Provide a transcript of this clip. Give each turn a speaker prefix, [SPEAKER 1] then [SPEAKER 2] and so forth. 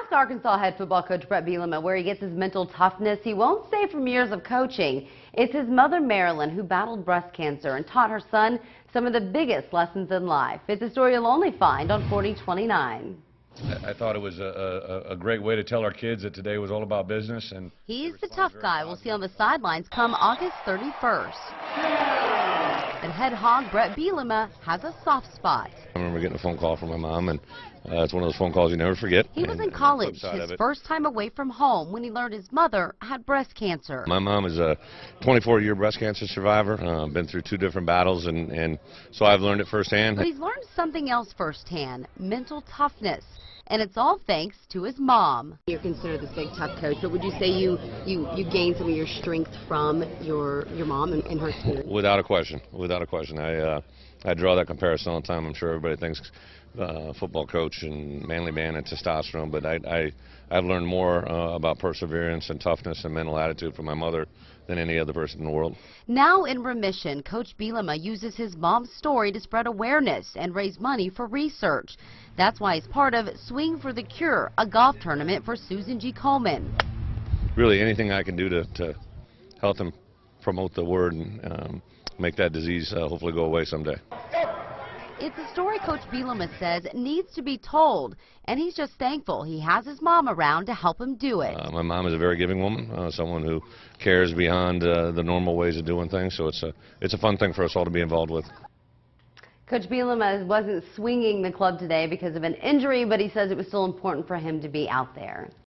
[SPEAKER 1] ask Arkansas head football coach Bret Bielema where he gets his mental toughness. He won't say from years of coaching. It's his mother, Marilyn, who battled breast cancer and taught her son some of the biggest lessons in life. It's a story you'll only find on 4029.
[SPEAKER 2] I thought it was a great way to tell our kids that today was all about business. And
[SPEAKER 1] he's the tough guy we'll see on the sidelines come August 31st. And head hog Bret Bielema has a soft spot.
[SPEAKER 3] I remember getting a phone call from my mom, and it's one of those phone calls you never forget.
[SPEAKER 1] He was in college, his first time away from home, when he learned his mother had breast cancer.
[SPEAKER 3] My mom is a 24-year breast cancer survivor, been through 2 different battles, and so I've learned it firsthand.
[SPEAKER 1] But he's learned something else firsthand, mental toughness. And it's all thanks to his mom. You're considered this big tough coach, but would you say you gained some of your strength from your mom and her experience?
[SPEAKER 3] Without a question, without a question. I draw that comparison all the time. I'm sure everybody thinks football coach and manly man and testosterone, but I've learned more about perseverance and toughness and mental attitude from my mother than any other person in the world.
[SPEAKER 1] Now in remission, Coach Bielema uses his mom's story to spread awareness and raise money for research. That's why he's part of Swing for the Cure, a golf tournament for Susan G. Komen.
[SPEAKER 3] Really, anything I can do to help them promote the word and make that disease hopefully go away someday.
[SPEAKER 1] It's a story Coach Bielema says needs to be told, and he's just thankful he has his mom around to help him do it.
[SPEAKER 3] My mom is a very giving woman, someone who cares beyond the normal ways of doing things, so it's a fun thing for us all to be involved with.
[SPEAKER 1] Coach Bielema wasn't swinging the club today because of an injury, but he says it was still important for him to be out there.